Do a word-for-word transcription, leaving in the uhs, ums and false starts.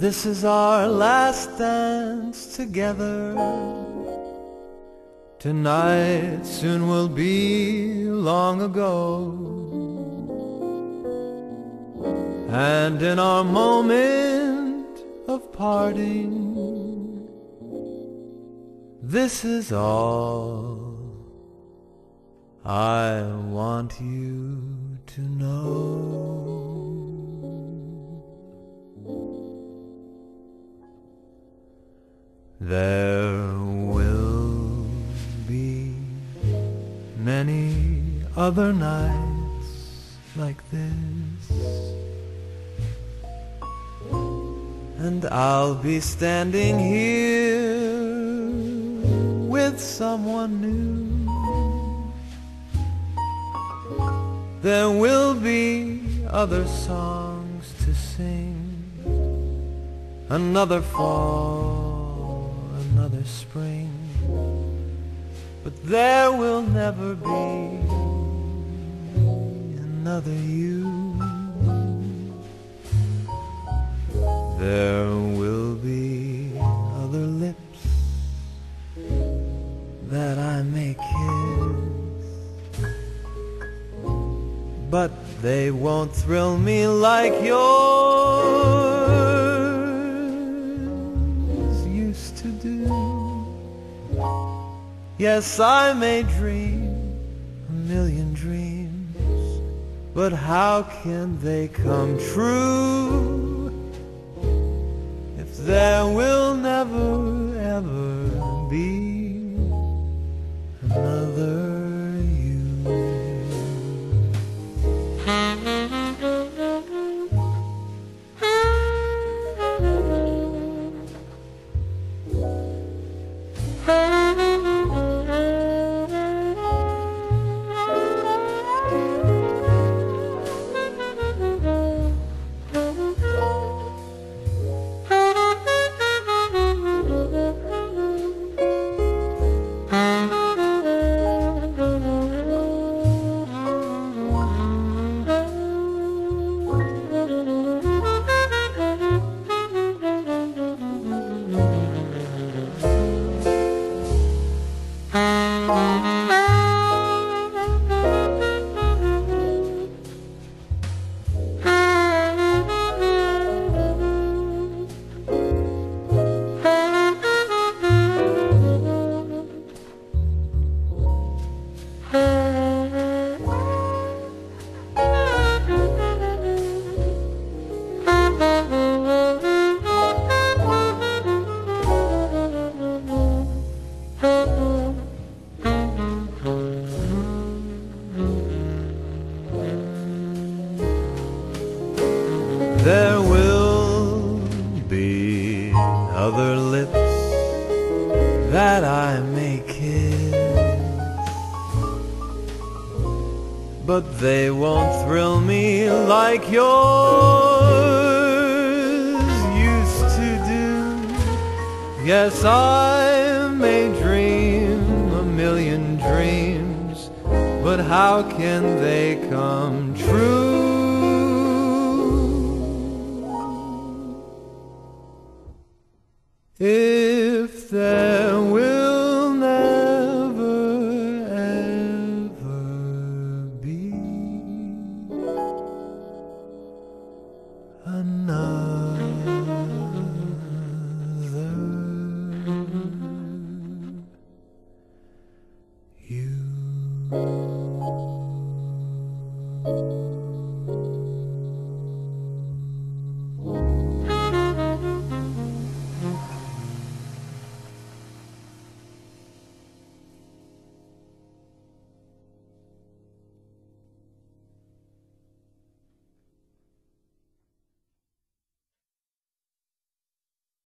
This is our last dance together. Tonight soon will be long ago, and in our moment of parting, this is all I want you to know. There will be many other nights like this, and I'll be standing here with someone new. There will be other songs to sing, another fall, another spring, but there will never be another you. There will be other lips that I may kiss, but they won't thrill me like yours used to do. Yes, I may dream a million dreams, but how can they come true if there will never ever be another you? There will be other lips that I may kiss, but they won't thrill me like yours used to do. Yes, I may dream a million dreams, but how can they come true if there will never ever be another you?